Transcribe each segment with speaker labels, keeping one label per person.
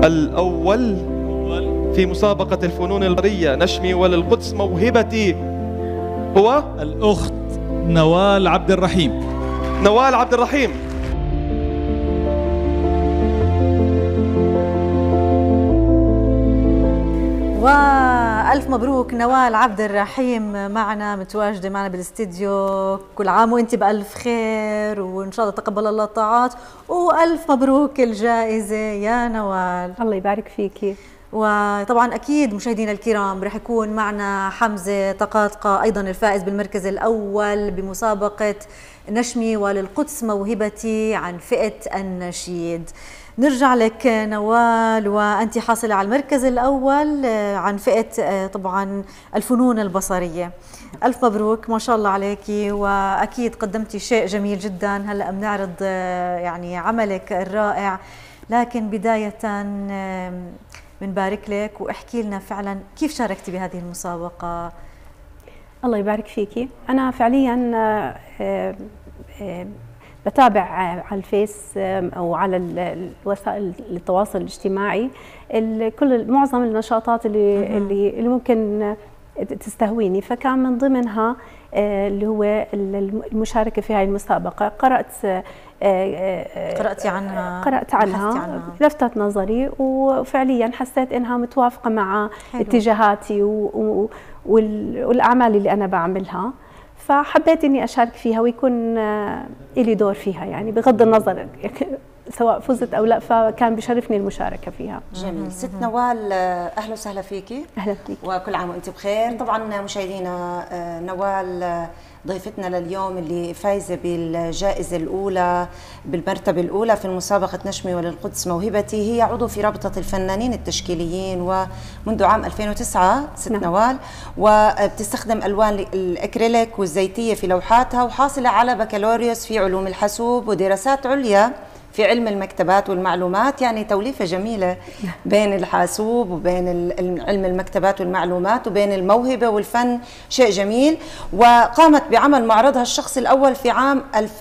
Speaker 1: الأول في مسابقة الفنون البصرية نشمي وللقدس موهبتي هو
Speaker 2: الأخت نوال عبد الرحيم.
Speaker 1: نوال عبد الرحيم.
Speaker 3: وألف مبروك نوال عبد الرحيم معنا، متواجدة معنا بالاستديو. كل عام وانت بألف خير، وإن شاء الله تقبل الله الطاعات، وألف مبروك الجائزة يا نوال.
Speaker 4: الله يبارك فيكي.
Speaker 3: وطبعا أكيد مشاهدينا الكرام رح يكون معنا حمزة طقاطقة أيضا الفائز بالمركز الأول بمسابقة نشمي وللقدس موهبتي عن فئة النشيد. نرجع لك نوال، وأنت حاصلة على المركز الأول عن فئة طبعا الفنون البصرية. ألف مبروك، ما شاء الله عليكي، وأكيد قدمتي شيء جميل جدا. هلأ بنعرض يعني عملك الرائع، لكن بداية بنبارك لك، واحكي لنا فعلا كيف شاركتي بهذه المسابقة.
Speaker 4: الله يبارك فيكي. أنا فعليا بتابع على الفيس أو على وسائل التواصل الاجتماعي معظم النشاطات اللي ممكن تستهويني، فكان من ضمنها اللي هو المشاركة في هذه المسابقة.
Speaker 3: قرأتي عنها؟
Speaker 4: قرأت عنها، لفتت نظري، وفعليا حسيت إنها متوافقة مع اتجاهاتي والأعمال اللي أنا بعملها، فحبيت إني أشارك فيها ويكون إلي دور فيها، يعني بغض النظر سواء فزت أو لا، فكان بشرفني المشاركة فيها.
Speaker 5: جميل. ست نوال، أهلا وسهلا فيكي.
Speaker 4: أهلا فيك،
Speaker 5: وكل عام وأنت بخير. طبعا مشاهدينا، نوال ضيفتنا لليوم اللي فايزة بالجائزة الأولى بالمرتبة الأولى في مسابقة نشمي وللقدس موهبتي. هي عضو في رابطة الفنانين التشكيليين ومنذ عام 2009 ست نوال، وبتستخدم ألوان الأكريليك والزيتية في لوحاتها، وحاصلة على بكالوريوس في علوم الحاسوب ودراسات عليا في علم المكتبات والمعلومات. يعني توليفة جميلة بين الحاسوب وبين علم المكتبات والمعلومات وبين الموهبة والفن، شيء جميل. وقامت بعمل معرضها الشخصي الأول في عام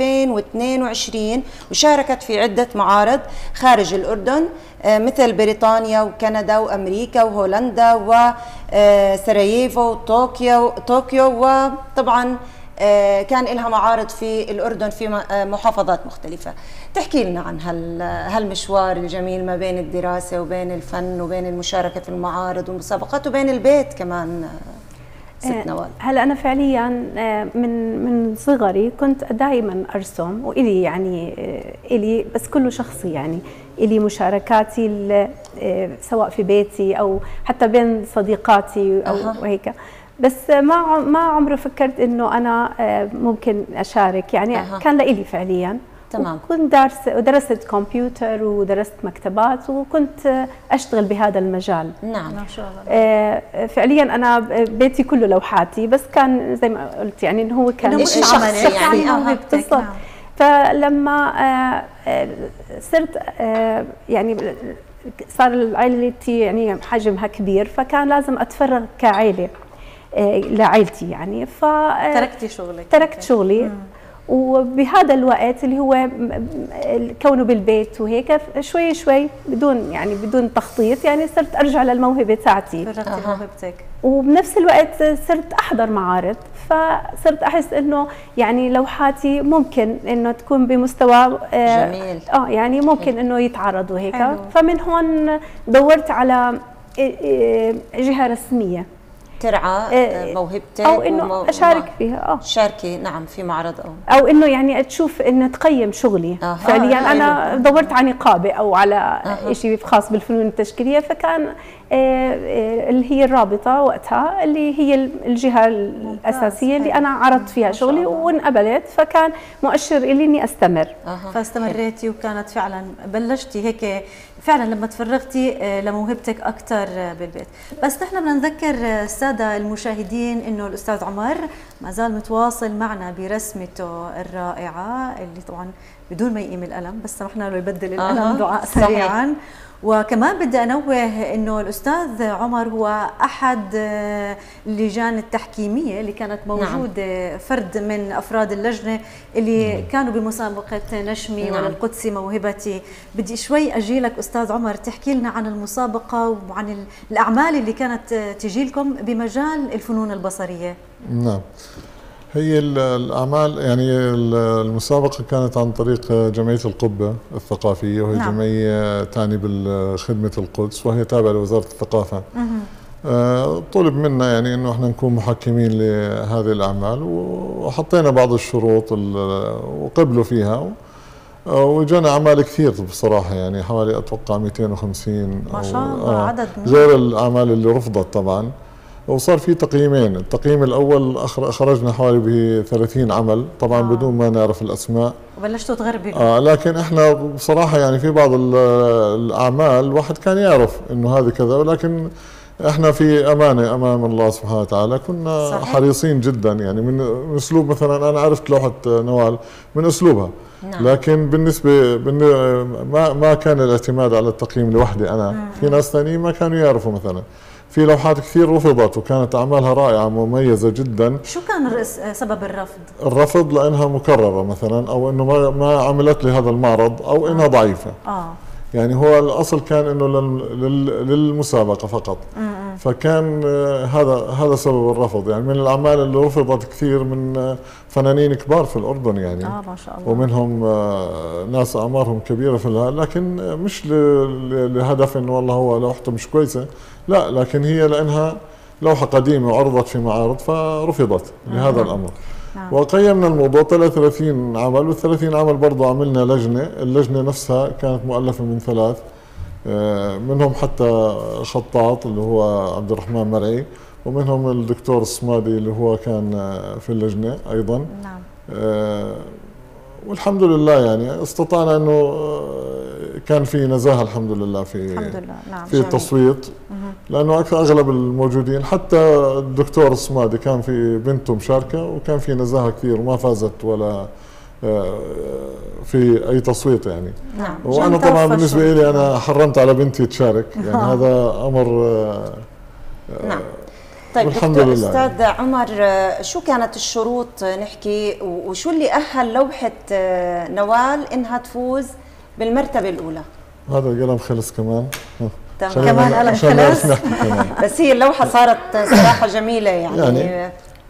Speaker 5: 2022، وشاركت في عدة معارض خارج الأردن مثل بريطانيا وكندا وأمريكا وهولندا وسراييفو وطوكيو، وطبعا كان لها معارض في الأردن في محافظات مختلفة. تحكي لنا عن هالمشوار الجميل ما بين الدراسة وبين الفن وبين المشاركة في المعارض والمسابقات وبين البيت كمان ست نوال.
Speaker 4: هلا أنا فعليا من صغري كنت دائما أرسم، وإلي يعني إلي بس كله شخصي، يعني إلي مشاركاتي سواء في بيتي أو حتى بين صديقاتي أو هيك، بس ما عمري فكرت انه انا ممكن اشارك، يعني كان لإلي فعليا.
Speaker 5: تمام.
Speaker 4: كنت درست كمبيوتر ودرست مكتبات، وكنت اشتغل بهذا المجال.
Speaker 5: نعم،
Speaker 3: ما شاء الله.
Speaker 4: فعليا انا بيتي كله لوحاتي، بس كان زي ما قلت يعني انه هو كان
Speaker 3: مش شخصي يعني
Speaker 4: بالضبط. نعم. فلما صرت يعني صار عائلتي يعني حجمها كبير، فكان لازم اتفرغ كعائله لعائلتي يعني.
Speaker 3: تركتي شغلك؟
Speaker 4: تركت شغلي. وبهذا الوقت اللي هو كونه بالبيت وهيك شوي شوي بدون تخطيط، يعني صرت ارجع للموهبه تاعتي.
Speaker 3: فرغتي موهبتك.
Speaker 4: وبنفس الوقت صرت احضر معارض، فصرت احس انه يعني لوحاتي ممكن انه تكون بمستوى
Speaker 5: جميل.
Speaker 4: يعني ممكن انه يتعرضوا هيك. فمن هون دورت على جهه رسميه
Speaker 5: ترعى موهبتك
Speaker 4: او انه اشارك فيها.
Speaker 5: شاركي نعم في معرض
Speaker 4: او انه يعني تشوف انه تقيم شغلي. فعليا انا دورت على نقابه او على شيء خاص بالفنون التشكيليه، فكان اللي هي الرابطه وقتها اللي هي الجهه الاساسيه اللي انا عرضت فيها شغلي وانقبلت، فكان مؤشر لي اني استمر.
Speaker 3: فاستمريتي، وكانت فعلا بلشتي هيك فعلا لما تفرغتي لموهبتك اكثر بالبيت. بس نحن بدنا نذكر الساده المشاهدين انه الاستاذ عمر ما زال متواصل معنا برسمته الرائعه، اللي طبعا بدون ما يقيم القلم، بس سمحنا له يبدل القلم دعاء سريعا. وكمان بدي أنوه أنه الأستاذ عمر هو أحد اللجان التحكيمية اللي كانت موجودة، فرد من أفراد اللجنة اللي كانوا بمسابقة نشمي وللقدس موهبتي. بدي شوي أجيلك أستاذ عمر تحكي لنا عن المسابقة وعن الأعمال اللي كانت تجي لكم بمجال الفنون البصرية.
Speaker 6: نعم، هي الأعمال يعني المسابقة كانت عن طريق جمعية القبة الثقافية، وهي جمعية تعني بالخدمة القدس وهي تابعة لوزارة الثقافة. طلب منا يعني انه احنا نكون محكمين لهذه الأعمال، وحطينا بعض الشروط وقبلوا فيها، وجانا أعمال كثير بصراحة، يعني حوالي أتوقع 250
Speaker 3: ما شاء الله، عدد
Speaker 6: غير الأعمال اللي رفضت طبعا. وصار في تقييمين، التقييم الأول خرجنا حوالي ب 30 عمل طبعا بدون ما نعرف الأسماء،
Speaker 3: وبلشتوا تغربوا.
Speaker 6: لكن احنا بصراحة يعني في بعض الأعمال الواحد كان يعرف إنه هذه كذا، ولكن احنا في أمانة أمام الله سبحانه وتعالى كنا صحيح. حريصين جدا، يعني من أسلوب مثلا أنا عرفت لوحة نوال من أسلوبها، لكن بالنسبة ما كان الاعتماد على التقييم لوحدي أنا، في ناس ثانيين ما كانوا يعرفوا. مثلا في لوحات كثير رفضت وكانت أعمالها رائعة مميزة جدا.
Speaker 3: شو كان سبب الرفض؟
Speaker 6: الرفض لأنها مكررة مثلا، أو إنه ما عملت لهذا المعرض، أو إنها ضعيفة. يعني هو الأصل كان إنه للمسابقة فقط. فكان هذا سبب الرفض. يعني من الأعمال اللي رفضت كثير من فنانين كبار في الأردن، يعني
Speaker 3: ما شاء الله،
Speaker 6: ومنهم ناس أعمارهم كبيرة في لكن مش لهدف إنه والله هو لوحته مش كويسة، لا، لكن هي لأنها لوحة قديمة وعرضت في معارض فرفضت لهذا الأمر. وقيمنا الموضوع، طلع 30 عمل، وال30 عمل برضه عملنا لجنة. اللجنة نفسها كانت مؤلفة من 3، منهم حتى خطاط اللي هو عبد الرحمن مرعي، ومنهم الدكتور الصمادي اللي هو كان في اللجنة أيضا.
Speaker 3: نعم.
Speaker 6: والحمد لله يعني استطعنا انه كان في نزاهه الحمد لله في التصويت، لانه اغلب الموجودين، حتى الدكتور الصمادي كان في بنته مشاركه، وكان في نزاهه كثير وما فازت ولا في اي تصويت يعني. وانا طبعا بالنسبه لي انا حرمت على بنتي تشارك، يعني هذا امر
Speaker 5: طيب دكتور أستاذ عمر، شو كانت الشروط نحكي، وشو اللي أهل لوحة نوال إنها تفوز بالمرتبة الأولى؟
Speaker 6: هذا القلم خلص كمان.
Speaker 3: كمان قلم خلص.
Speaker 5: بس هي اللوحة صارت صراحة جميلة يعني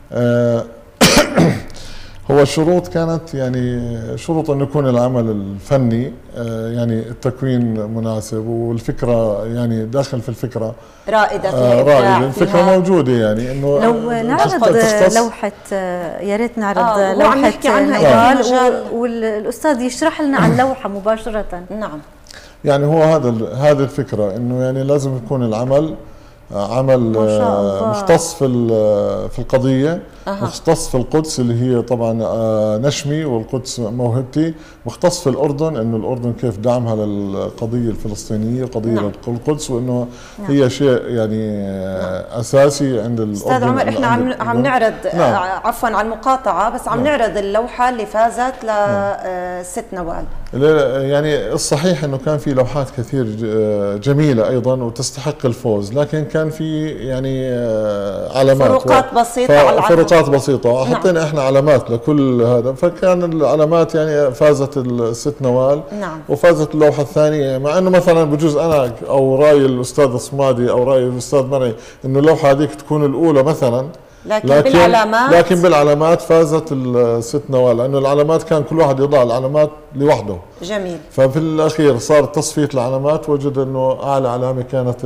Speaker 6: هو الشروط كانت يعني شروط أن يكون العمل الفني يعني التكوين مناسب، والفكرة يعني داخل في الفكرة
Speaker 5: رائدة
Speaker 6: رائدة، الفكرة موجودة، يعني إنه
Speaker 3: لو نعرض لوحة، يا ريت نعرض لوحة نوال والأستاذ يشرح لنا عن اللوحة مباشرة.
Speaker 5: نعم،
Speaker 6: يعني هو هذه الفكرة، إنه يعني لازم يكون العمل عمل مختص في القضية، مختص في القدس اللي هي طبعا نشمي والقدس موهبتي، مختص في الأردن، إنه الأردن كيف دعمها للقضية الفلسطينية، قضية القدس، وإنه هي شيء يعني أساسي عند الأردن.
Speaker 5: أستاذ عمر، إحنا عم نعرض عفوا على المقاطعة، بس عم نعرض اللوحة اللي فازت لست نوال.
Speaker 6: يعني الصحيح إنه كان في لوحات كثير جميلة أيضا وتستحق الفوز، لكن كان في يعني علامات،
Speaker 5: فروقات بسيطة،
Speaker 6: فروقات بسيطة. حطينا احنا علامات لكل هذا، فكان العلامات يعني فازت الست نوال. وفازت اللوحة الثانية، مع انه مثلا بجوز انا او رأي الاستاذ الصمادي او رأي الاستاذ مرعي انه اللوحة هذيك تكون الاولى مثلا، لكن بالعلامات فازت الست نوال، لانه العلامات كان كل واحد يضع العلامات لوحده.
Speaker 5: جميل.
Speaker 6: ففي الاخير صار تصفية العلامات، وجد انه اعلى علامة كانت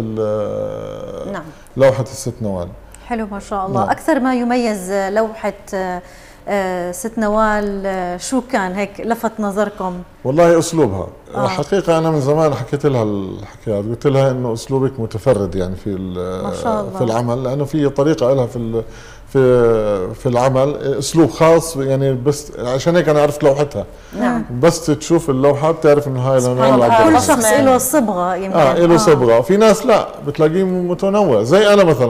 Speaker 6: لوحة الست نوال.
Speaker 3: حلو ما شاء الله. أكثر ما يميز لوحة ست نوال شو كان هيك لفت نظركم؟
Speaker 6: والله أسلوبها. حقيقة أنا من زمان حكيت لها الحكايات، قلت لها إنه أسلوبك متفرد يعني في العمل، لأنه في طريقة لها في العمل، أسلوب خاص يعني، بس عشان هيك أنا عرفت لوحتها. بس تشوف اللوحة بتعرف إنه هاي لنوال عبد الرحيم.
Speaker 3: كل شخص له صبغة يمكن.
Speaker 6: له صبغة، وفي ناس لا بتلاقيه متنوع، زي أنا مثلا.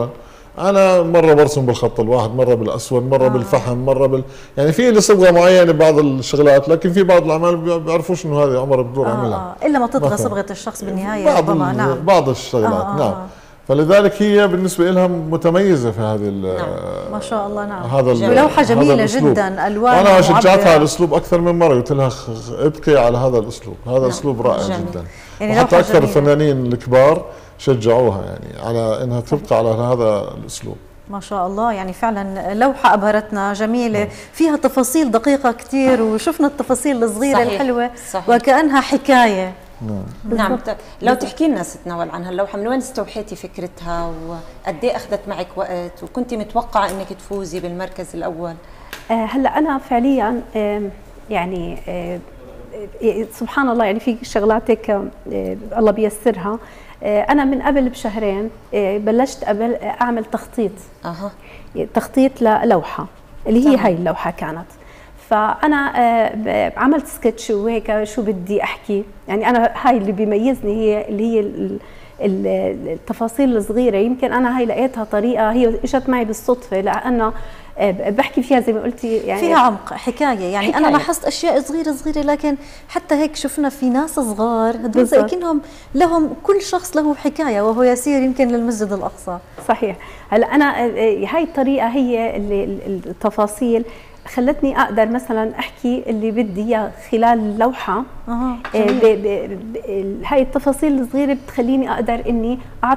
Speaker 6: انا مره برسم بالخط الواحد، مره بالاسود، مره بالفحم، مره يعني في لي صبغه معينه بعض الشغلات، لكن في بعض الاعمال ما بيعرفوش انه هذه عمر بدور اعملها
Speaker 3: الا ما تطغى صبغه الشخص بالنهايه ربما.
Speaker 6: نعم بعض الشغلات نعم. فلذلك هي بالنسبه لها متميزه في هذه
Speaker 3: ما شاء الله. نعم
Speaker 6: هذا
Speaker 3: لوحه جميله جدا، الوان.
Speaker 6: انا شجعتها على الاسلوب اكثر من مره، قلت لها ابقي على هذا الاسلوب، هذا اسلوب رائع جدا. يعني وحتى اكثر الفنانين الكبار شجعوها يعني على انها تبقى على هذا الاسلوب.
Speaker 3: ما شاء الله، يعني فعلا لوحة أبهرتنا جميلة، فيها تفاصيل دقيقة كثير، وشفنا التفاصيل الصغيرة صحيح. الحلوة صحيح. وكأنها حكاية.
Speaker 5: نعم. لو تحكي لنا ست نوال عن هاللوحة، من وين استوحيتي فكرتها وقد ايه أخذت معك وقت، وكنتي متوقعة إنك تفوزي بالمركز الأول؟
Speaker 4: هلا أنا فعليا يعني سبحان الله، يعني في شغلات هيك الله بيسرها. أنا من قبل بشهرين بلشت أعمل تخطيط. تخطيط للوحة اللي هي هاي اللوحة كانت. فأنا عملت سكتش وهيك شو بدي أحكي، يعني أنا هاي اللي بيميزني هي اللي هي التفاصيل الصغيرة. يمكن أنا هاي لقيتها طريقة هي إجت معي بالصدفة، لأنه بحكي فيها زي ما قلتي يعني
Speaker 3: فيها عمق، حكاية. يعني حكاية. أنا لاحظت أشياء صغيرة صغيرة، لكن حتى هيك شفنا في ناس صغار هدول زي كأنهم لهم كل شخص له حكاية، وهو يسير يمكن للمسجد الأقصى. صحيح.
Speaker 4: هلا أنا هاي الطريقة هي التفاصيل خلتني أقدر مثلا أحكي اللي بدي إياه خلال اللوحة. هاي التفاصيل الصغيرة بتخليني أقدر إني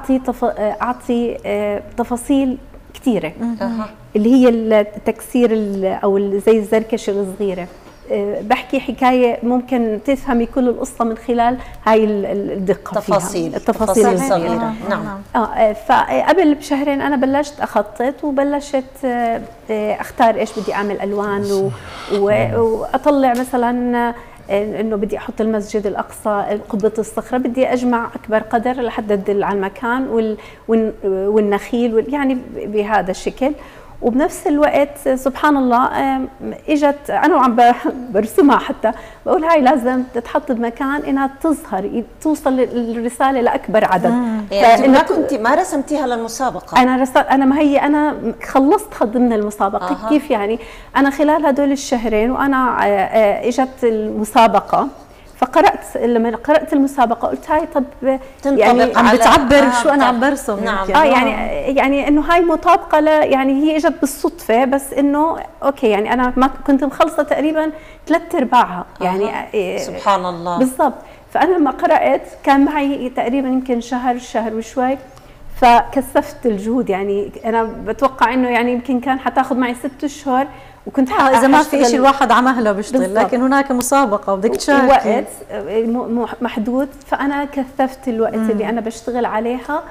Speaker 4: أعطي تفاصيل كثيرة اللي هي التكسير أو زي الزركشة الصغيرة. بحكي حكاية ممكن تفهمي كل القصة من خلال هاي الدقة فيها، التفاصيل الصغيرة. نعم. فقبل بشهرين أنا بلشت أخطط، وبلشت أختار إيش بدي أعمل ألوان، وأطلع مثلا إنه بدي أحط المسجد الأقصى، قبة الصخرة، بدي أجمع أكبر قدر لحد تدل على المكان والنخيل يعني بهذا الشكل. وبنفس الوقت سبحان الله اجت انا وعم برسمها، حتى بقول هاي لازم تتحط بمكان انها تظهر، توصل الرساله لاكبر عدد.
Speaker 5: يعني ما رسمتيها للمسابقه؟
Speaker 4: انا ما هي انا خلصتها ضمن المسابقه. كيف يعني؟ انا خلال هدول الشهرين وانا اجت المسابقه، فقرأت لما قرأت المسابقة قلت هاي طب يعني
Speaker 3: عم بتعبر شو أنا عم برسم.
Speaker 5: نعم.
Speaker 4: يعني إنه هاي مطابقة يعني هي إجت بالصدفة، بس إنه أوكي يعني أنا ما كنت مخلصة تقريبا 3/4 يعني.
Speaker 5: سبحان الله.
Speaker 4: بالضبط. فأنا لما قرأت كان معي تقريبا يمكن شهر وشوي، فكثفت الجهود. يعني أنا بتوقع إنه يعني يمكن كان حتاخذ معي 6 أشهر، وكنت
Speaker 3: إذا ما في شيء الواحد على مهله بيشتغل، لكن هناك مسابقة وبدك تشاركي،
Speaker 4: وقت محدود. فأنا كثفت الوقت اللي أنا بشتغل عليها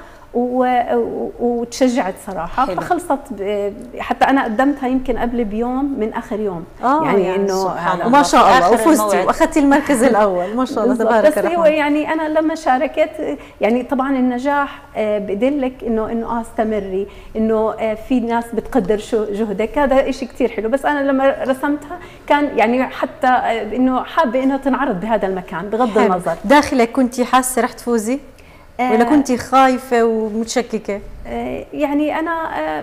Speaker 4: وتشجعت صراحة. حلو. فخلصت حتى أنا قدمتها يمكن قبل بيوم من آخر يوم.
Speaker 3: يعني إنه ما شاء الله وفزتي وأخذتي المركز الأول. ما شاء الله تبارك الرحمن.
Speaker 4: بس هو يعني أنا لما شاركت يعني طبعا النجاح بدلك إنه استمري، إنه في ناس بتقدر شو جهدك، هذا إشي كتير حلو. بس أنا لما رسمتها كان يعني حتى إنه حابة إنه تنعرض بهذا المكان بغض النظر.
Speaker 3: داخلك كنتي حاسة رح تفوزي؟ ولا كنتي خايفة ومتشككة؟
Speaker 4: يعني أنا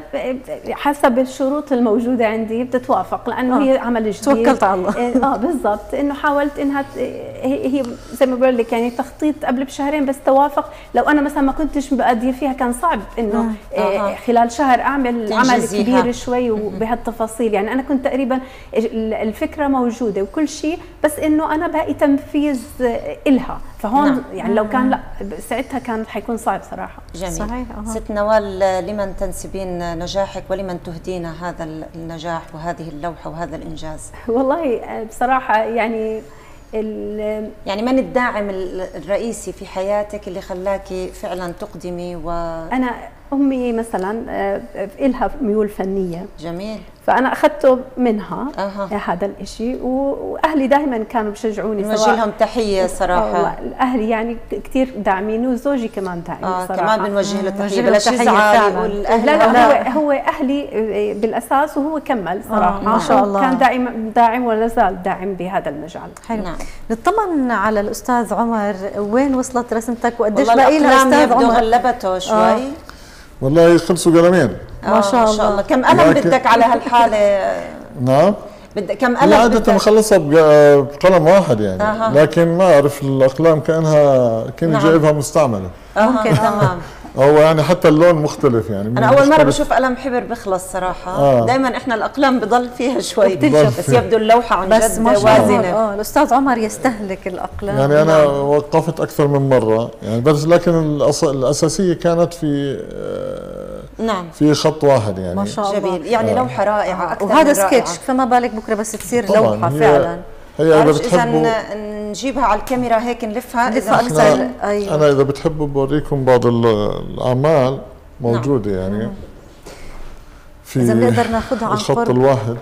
Speaker 4: حسب الشروط الموجودة عندي بتتوافق، لأنه هي عمل جديد.
Speaker 3: توكلت على الله.
Speaker 4: بالضبط. إنه حاولت إنها هي زي ما بقول لك يعني تخطيط قبل بشهرين، بس توافق. لو أنا مثلا ما كنتش بأدي فيها كان صعب إنه خلال شهر أعمل عمل كبير شوي وبهالتفاصيل. يعني أنا كنت تقريبا الفكرة موجودة وكل شيء، بس إنه أنا باقي تنفيذ إلها. فهون يعني لو كان لا ساعتها كان حيكون صعب صراحة.
Speaker 5: جميل. صحيح. ست نوال، لمن تنسبين نجاحك ولمن تهدين هذا النجاح وهذه اللوحة وهذا الإنجاز؟
Speaker 4: والله بصراحة يعني
Speaker 5: من الداعم الرئيسي في حياتك اللي خلاكي فعلا تقدمي؟
Speaker 4: أنا أمي مثلا إلها ميول فنية.
Speaker 5: جميل.
Speaker 4: فأنا أخذته منها هذا الإشي، وأهلي دائما كانوا بيشجعوني.
Speaker 5: نوجه لهم تحية صراحة.
Speaker 4: أهلي يعني كثير داعمين، وزوجي كمان داعم صراحة.
Speaker 5: كمان بنوجه له تحية بلا يزعل يقول
Speaker 4: لا هو أهلي بالأساس، وهو كمل صراحة.
Speaker 3: ما شاء الله.
Speaker 4: كان داعم ولا زال داعم بهذا المجال.
Speaker 3: حلو. نعم. نطمن على الأستاذ عمر، وين وصلت رسمتك وقديش باقي لها أستاذ عمر؟
Speaker 5: غلبته شوي.
Speaker 6: والله خلصوا قلمين
Speaker 3: ما شاء الله.
Speaker 5: كم قلم بدك على هالحالة؟
Speaker 6: نعم،
Speaker 5: كم قلم
Speaker 6: عادة
Speaker 5: بدك؟
Speaker 6: مخلصها بقلم واحد يعني. لكن ما أعرف الأقلام كأنها كنت جايبها مستعملة.
Speaker 3: ممكن. تمام.
Speaker 6: هو يعني حتى اللون مختلف يعني.
Speaker 5: أنا أول مرة بشوف قلم حبر بخلص صراحة. دائما إحنا الأقلام بضل فيها شوي بس يبدو اللوحة عن
Speaker 3: بس
Speaker 5: جد
Speaker 3: ما شاء الله.
Speaker 5: وازنة.
Speaker 3: الأستاذ عمر يستهلك الأقلام.
Speaker 6: يعني أنا وقفت أكثر من مرة يعني، بس لكن الأساسية كانت في
Speaker 5: نعم
Speaker 6: في خط واحد يعني.
Speaker 3: ما شاء الله.
Speaker 5: جميل. يعني لوحة رائعة أكثر
Speaker 3: وهذا
Speaker 5: من رائعة.
Speaker 3: سكتش، فما بالك بكرة بس تصير
Speaker 6: طبعاً
Speaker 3: لوحة فعلا.
Speaker 6: هي إذا
Speaker 5: إذا
Speaker 6: بتحبوا
Speaker 5: نجيبها على الكاميرا هيك نلفها
Speaker 3: أكثر. أيوة.
Speaker 6: أنا إذا بتحبوا بوريكم بعض الأعمال موجودة يعني في
Speaker 3: إذا بنقدر ناخذها عن
Speaker 6: الخط
Speaker 3: قرب.
Speaker 6: الواحد.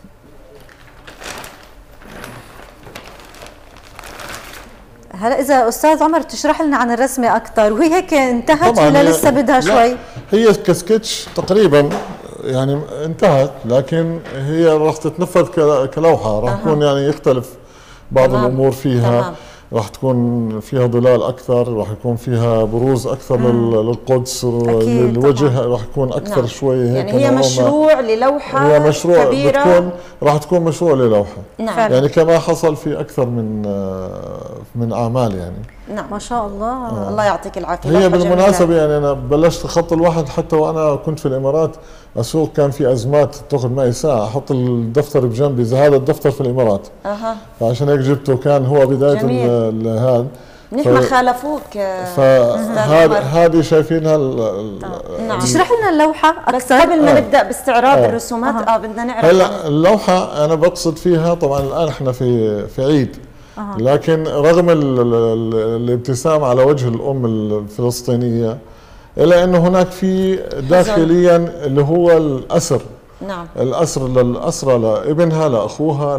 Speaker 3: هلا إذا أستاذ عمر تشرح لنا عن الرسمة أكثر، وهي هيك انتهت
Speaker 6: طبعاً
Speaker 3: ولا لسه بدها شوي؟
Speaker 6: هي كسكتش تقريبا يعني انتهت، لكن هي راح تتنفذ كلوحة، راح يكون يعني يختلف بعض الأمور فيها.
Speaker 5: تمام.
Speaker 6: راح تكون فيها ظلال أكثر، راح يكون فيها بروز أكثر للقدس، للوجه راح يكون أكثر شوي هيك.
Speaker 5: يعني هي مشروع للوحة
Speaker 6: هي مشروع
Speaker 5: كبيرة،
Speaker 6: راح تكون مشروع للوحة.
Speaker 5: نعم.
Speaker 6: يعني كما حصل في أكثر من أعمال يعني.
Speaker 5: نعم
Speaker 3: ما شاء الله.
Speaker 5: الله يعطيك العافية.
Speaker 6: هي بالمناسبة يعني أنا بلشت خط الواحد حتى وأنا كنت في الإمارات أسوق، كان في أزمات تأخذ معي ساعة أحط الدفتر بجنبي زي هذا الدفتر في الإمارات. فعشان هيك جبته، كان هو بداية هذا.
Speaker 5: منيح ما خالفوك.
Speaker 6: فهذه شايفينها.
Speaker 5: نعم.
Speaker 3: تشرح لنا اللوحة أكثر
Speaker 5: بس قبل ما نبدأ باستعراض الرسومات بدنا نعرف.
Speaker 6: هلا اللوحة أنا بقصد فيها طبعا الآن احنا في عيد، لكن رغم الابتسام على وجه الأم الفلسطينية، إلا أنه هناك في داخليا اللي هو الأسر.
Speaker 5: نعم.
Speaker 6: الأسر للأسرة، لابنها، لأخوها،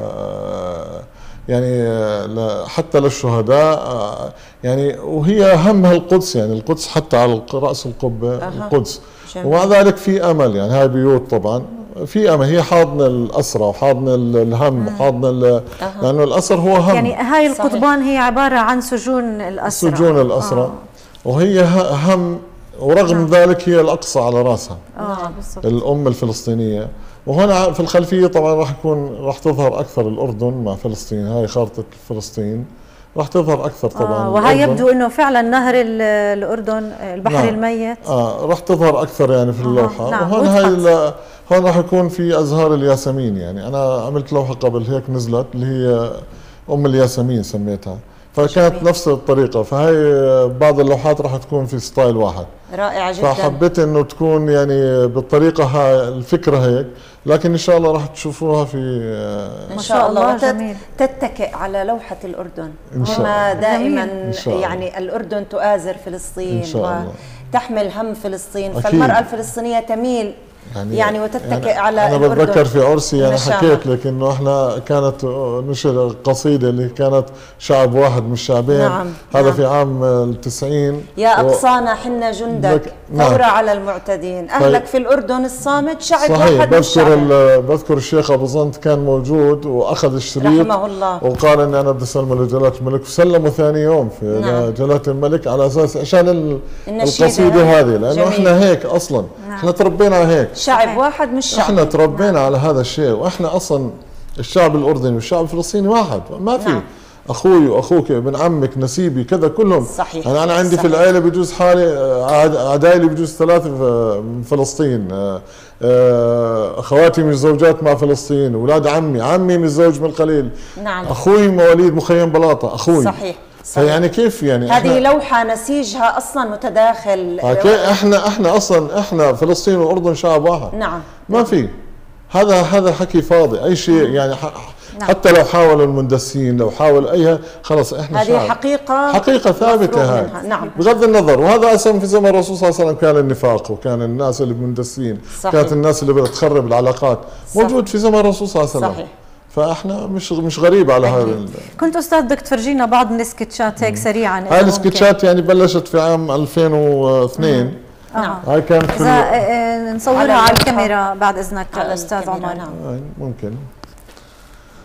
Speaker 6: يعني حتى للشهداء يعني. وهي همها القدس يعني، القدس حتى على رأس القبة القدس. ومع ذلك في أمل يعني. هاي بيوت طبعا في أمل، هي حاضنة الأسرة وحاضنة الهم وحاضنة لأنه الأسر هو هم.
Speaker 3: يعني هاي القضبان هي عبارة عن سجون الأسرة.
Speaker 6: سجون الأسرة. وهي هم، ورغم ذلك هي الأقصى على رأسها. الأم الفلسطينية. وهنا في الخلفية طبعا راح تظهر أكثر الأردن مع فلسطين. هاي خارطة فلسطين راح تظهر أكثر طبعا.
Speaker 3: وهي يبدو أنه فعلا نهر الأردن البحر الميت.
Speaker 6: راح تظهر أكثر يعني في اللوحة.
Speaker 3: نعم.
Speaker 6: وهون هون راح يكون في أزهار الياسمين يعني. أنا عملت لوحة قبل هيك نزلت اللي هي أم الياسمين سميتها، فكانت نفس الطريقة. فهي بعض اللوحات راح تكون في ستايل واحد.
Speaker 5: رائعة جدا.
Speaker 6: فحبيت انه تكون يعني بالطريقة هاي الفكرة هيك، لكن ان شاء الله راح تشوفوها في
Speaker 5: ان شاء الله.
Speaker 3: جميل.
Speaker 5: تتكئ على لوحة الأردن
Speaker 6: كما
Speaker 5: دائما يعني. الأردن تؤازر فلسطين
Speaker 6: إن شاء الله.
Speaker 5: وتحمل هم فلسطين.
Speaker 6: أكيد.
Speaker 5: فالمرأة الفلسطينية تميل يعني وتتكئ على
Speaker 6: أنا
Speaker 5: الأردن.
Speaker 6: بتذكر في عرسي يعني حكيت لك انه احنا كانت نشر قصيدة اللي كانت شعب واحد مش شعبين.
Speaker 5: نعم.
Speaker 6: هذا
Speaker 5: نعم.
Speaker 6: في عام 90.
Speaker 5: يا أقصانا حنا جندك ثورة على المعتدين، أهلك في الأردن الصامت شعب واحد مش شعبين.
Speaker 6: بذكر الشيخ أبو زنت كان موجود وأخذ الشريط
Speaker 5: رحمه الله،
Speaker 6: وقال إني أنا بدي أسلمه لجلالة الملك، وسلمه ثاني يوم في جلالة الملك على أساس عشان القصيدة هذه، لأنه إحنا هيك أصلا. إحنا تربينا هيك
Speaker 5: شعب واحد مش شعب.
Speaker 6: احنا تربينا على هذا الشيء، واحنا اصلا الشعب الاردني والشعب الفلسطيني واحد، ما في اخوي واخوك ابن عمك نسيبي كذا كلهم.
Speaker 5: صحيح.
Speaker 6: انا عندي صحيح. في العائله بجوز حالي عدايلي بجوز 3 من فلسطين، اخواتي مش زوجات مع فلسطين، اولاد عمي متزوج من القليل.
Speaker 5: نعم.
Speaker 6: اخوي مواليد مخيم بلاطه اخوي.
Speaker 5: صحيح.
Speaker 6: فيعني كيف يعني
Speaker 5: هذه لوحة نسيجها أصلا متداخل.
Speaker 6: احنا اصلا احنا فلسطين والاردن شعب واحد.
Speaker 5: نعم.
Speaker 6: ما في هذا حكي فاضي اي شيء يعني. حتى لو حاولوا المندسين، لو حاول اي خلص احنا
Speaker 5: هذه
Speaker 6: حقيقة ثابتة هاي.
Speaker 5: نعم.
Speaker 6: بغض النظر. وهذا اصلا في زمن الرسول صلى الله عليه وسلم كان النفاق، وكان الناس اللي مندسين، كانت الناس اللي بدها تخرب العلاقات. موجود في زمن الرسول صلى الله عليه وسلم. صحيح. فاحنا مش غريب على هذا.
Speaker 3: كنت استاذ بدك تفرجينا بعض من السكتشات هيك سريعا.
Speaker 6: هاي السكتشات يعني بلشت في عام 2002. هاي كانت
Speaker 3: نصورها على الكاميرا بعد اذنك استاذ عمر.
Speaker 6: ممكن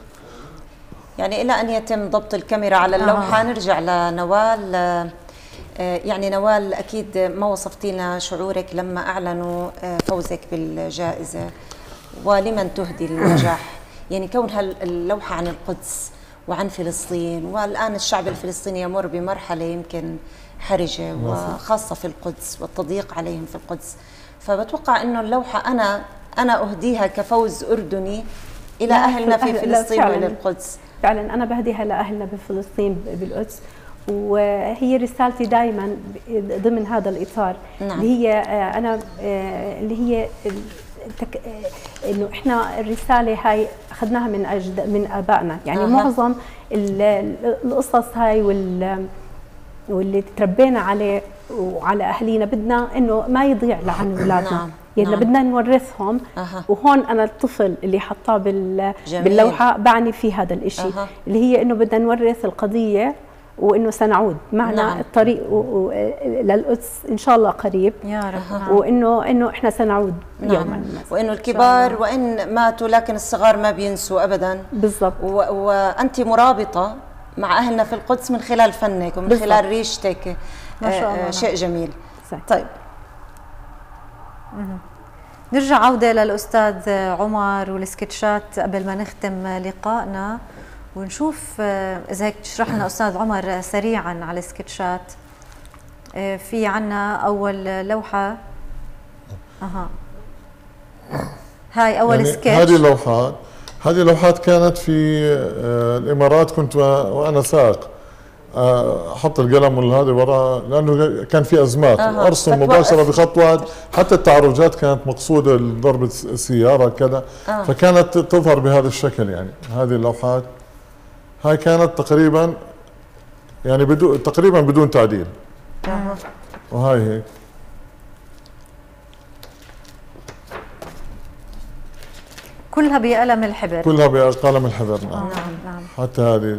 Speaker 5: يعني الى ان يتم ضبط الكاميرا على اللوحه. نرجع لنوال. يعني نوال أكيد ما وصفتي لنا شعورك لما أعلنوا فوزك بالجائزة، ولمن تهدي النجاح؟ يعني كونها اللوحة عن القدس وعن فلسطين، والآن الشعب الفلسطيني يمر بمرحلة يمكن حرجة وخاصة في القدس والتضييق عليهم في القدس، فبتوقع أنه اللوحة أنا أهديها كفوز أردني إلى أهلنا في فلسطين وللقدس.
Speaker 4: فعلا أنا بهديها لأهلنا بفلسطين بالقدس، وهي رسالتي دائما ضمن هذا الإطار. نعم. اللي هي أنا اللي هي إنه إحنا الرسالة هاي أخذناها من آبائنا، يعني معظم القصص هاي واللي تربينا عليه وعلى أهلينا بدنا إنه ما يضيع عن أولادنا. نعم. يعني بدنا نورثهم. وهون أنا الطفل اللي حطاه باللوحة بعني في هذا الإشي. اللي هي إنه بدنا نورث القضية، وإنه سنعود معنا. نعم. الطريق للقدس إن شاء الله قريب
Speaker 3: يا رب.
Speaker 4: نعم. وإنه إحنا سنعود. نعم. يوما،
Speaker 5: وإنه الكبار وإن ماتوا لكن الصغار ما بينسوا أبدا.
Speaker 4: بالضبط.
Speaker 5: وأنت مرابطة مع أهلنا في القدس من خلال فنك ومن بالضبط. خلال ريشتك. ما شاء الله. شيء جميل. صحيح. طيب
Speaker 3: نرجع عودة للأستاذ عمر والسكتشات قبل ما نختم لقائنا، ونشوف إذا هيك تشرح لنا أستاذ عمر سريعا على السكتشات. في عنا أول لوحة. هاي أول يعني سكتش.
Speaker 6: هذه اللوحات كانت في الإمارات. كنت وأنا سائق احط القلم والهذا وراء، لانه كان في ازمات. ارسم مباشره بخط واحد، حتى التعرجات كانت مقصوده لضرب السياره كذا. فكانت تظهر بهذا الشكل. يعني هذه اللوحات هاي كانت تقريبا يعني بدون تعديل. وهاي هيك
Speaker 3: كلها بقلم الحبر.
Speaker 6: كلها بقلم الحبر. نعم.
Speaker 3: نعم.
Speaker 6: حتى هذه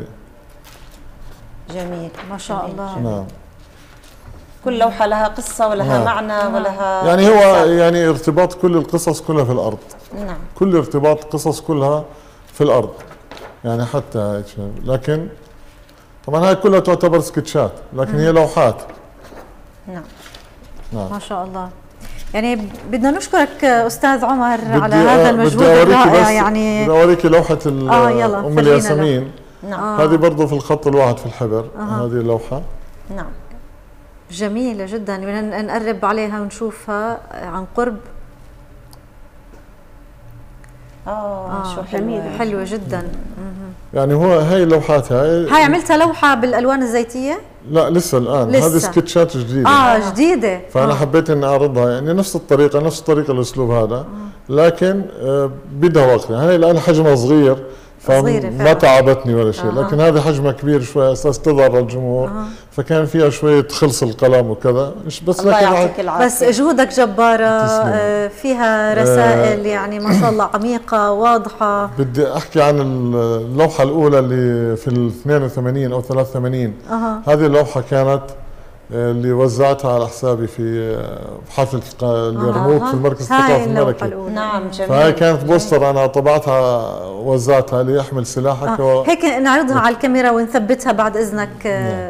Speaker 5: جميل
Speaker 3: ما شاء الله.
Speaker 6: نعم.
Speaker 5: كل لوحة لها قصة ولها معنى ولها
Speaker 6: يعني هو يعني ارتباط كل القصص كلها في الأرض.
Speaker 5: نعم.
Speaker 6: كل ارتباط قصص كلها في الأرض، يعني حتى هيك. لكن طبعا هاي كلها تعتبر سكتشات، لكن هي لوحات.
Speaker 3: نعم. ما شاء الله. يعني بدنا نشكرك أستاذ عمر على هذا المجهود الرائع. يعني
Speaker 6: بدي أوريكي لوحة أم الياسمين.
Speaker 5: نعم.
Speaker 6: هذه برضه في الخط الواحد في الحبر. هذه اللوحة.
Speaker 5: نعم.
Speaker 3: جميلة جدا، بدنا نقرب عليها ونشوفها عن قرب.
Speaker 5: شو جميلة،
Speaker 3: حلوة جدا.
Speaker 6: يعني هو هاي اللوحات هاي
Speaker 3: عملتها لوحة بالألوان الزيتية؟
Speaker 6: لا لسه الآن. هذه سكتشات جديدة.
Speaker 3: جديدة.
Speaker 6: فأنا حبيت إني أعرضها، يعني نفس الطريقة الأسلوب هذا. لكن بدها وقت. يعني هاي الآن حجمها صغير فما تعبتني ولا شيء. لكن هذه حجمها كبير شوي اساس تظهر للجمهور. فكان فيها شويه خلص القلم وكذا. بس
Speaker 5: الله يعطيك العافيه.
Speaker 3: بس جهودك جباره. فيها رسائل يعني ما شاء الله عميقه واضحه.
Speaker 6: بدي احكي عن اللوحه الاولى اللي في ال 82 او 83. هذه اللوحه كانت اللي وزعتها على حسابي في حفل اليرموك في المركز الثقافي الملكي.
Speaker 5: نعم جميل.
Speaker 6: فهي كانت بوستر انا طبعتها وزعتها لي احمل سلاحك.
Speaker 3: هيك نعرضها على الكاميرا ونثبتها بعد اذنك.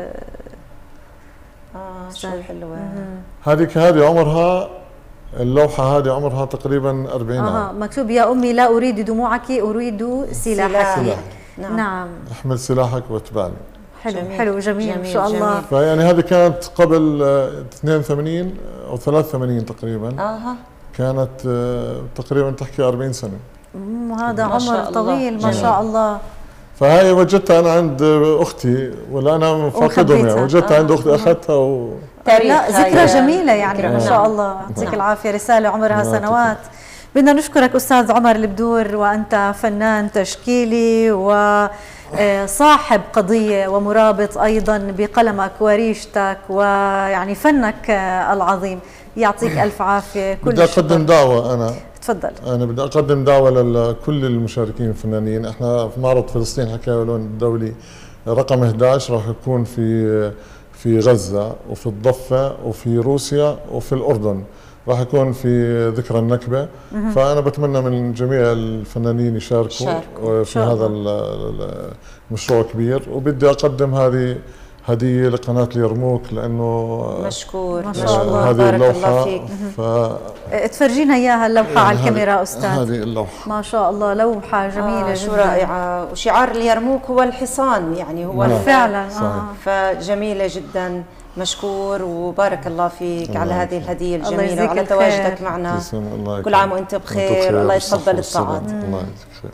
Speaker 5: شو حلوه.
Speaker 6: هذه عمرها اللوحة هذه عمرها تقريبا 40 عام.
Speaker 3: مكتوب يا امي لا اريد دموعك اريد سلاحك. نعم.
Speaker 6: احمل سلاحك واتبعني.
Speaker 3: حلو جميل ان شاء الله.
Speaker 6: فيعني هذه كانت قبل 82 او 83 تقريبا. كانت تقريبا تحكي 40 سنه.
Speaker 3: وهذا عمر طويل ما شاء الله.
Speaker 6: فهي وجدتها انا عند اختي ولا انا فاقدهم يعني. وجدتها عند اختي اخذتها
Speaker 3: لا ذكرى جميله يعني ما شاء الله. يعطيك العافيه. رساله عمرها سنوات. بدنا نشكرك استاذ عمر البدور، وانت فنان تشكيلي وصاحب قضيه ومرابط ايضا بقلمك وريشتك ويعني فنك العظيم. يعطيك الف عافيه.
Speaker 6: بدي اقدم دعوه انا.
Speaker 3: تفضل.
Speaker 6: انا بدي اقدم دعوه لكل المشاركين الفنانين. احنا في معرض فلسطين حكاوي ولون الدولي رقم 11 راح يكون في غزه وفي الضفه وفي روسيا وفي الاردن. راح يكون في ذكرى النكبه. فانا بتمنى من جميع الفنانين يشاركوا في هذا المشروع كبير. وبدي اقدم هدية لقناة اليرموك لأنه
Speaker 5: مشكور
Speaker 3: ما شاء الله.
Speaker 6: هذه
Speaker 5: بارك الله
Speaker 6: اللوحة
Speaker 5: فيك.
Speaker 3: تفرجينا اياها اللوحه على الكاميرا استاذ.
Speaker 6: هذه اللوحة
Speaker 3: ما شاء الله لوحه جميله
Speaker 5: شو
Speaker 3: جدا.
Speaker 5: رائعة. وشعار اليرموك هو الحصان، يعني هو
Speaker 3: فعلا
Speaker 5: فجميلة جدا. مشكور وبارك الله فيك على هذه الهدية
Speaker 3: الله
Speaker 5: الجميلة
Speaker 3: يجزيك
Speaker 5: وعلى
Speaker 3: الخير.
Speaker 5: تواجدك معنا. كل عام وانت بخير والله يتقبل الطاعات.
Speaker 6: الله يجزيك خير.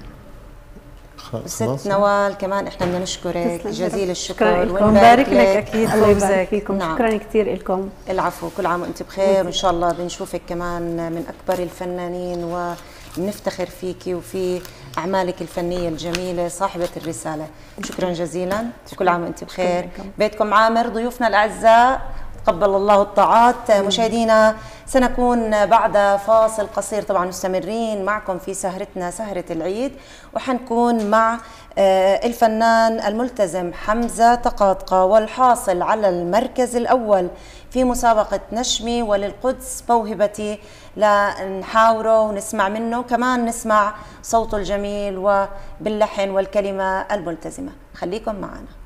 Speaker 5: ست نوال كمان احنا بدنا نشكرك جزيل الشكر
Speaker 3: ونبارك لك اكيد
Speaker 4: الله يبارك
Speaker 3: فوزك.
Speaker 4: فيكم.
Speaker 5: نعم.
Speaker 4: شكرا كثير لكم.
Speaker 5: العفو. كل عام وانت بخير وان شاء الله بنشوفك كمان من اكبر الفنانين وبنفتخر فيكي وفي اعمالك الفنيه الجميله صاحبه الرساله. شكرا جزيلا. كل عام وانت بخير. بيتكم عامر. ضيوفنا الاعزاء تقبل الله الطاعات. مشاهدينا سنكون بعد فاصل قصير طبعا مستمرين معكم في سهرتنا سهرة العيد، وحنكون مع الفنان الملتزم حمزة طقاطقة والحاصل على المركز الأول في مسابقة نشمي وللقدس موهبتي، لنحاوره ونسمع منه كمان نسمع صوته الجميل وباللحن والكلمة الملتزمة. خليكم معنا.